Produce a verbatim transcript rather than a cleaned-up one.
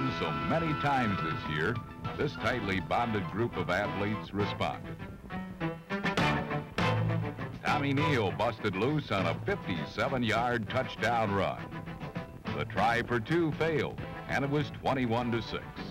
done so many times this year, this tightly bonded group of athletes responded. Tommy Neal busted loose on a fifty-seven yard touchdown run. The try for two failed, and it was twenty-one to six.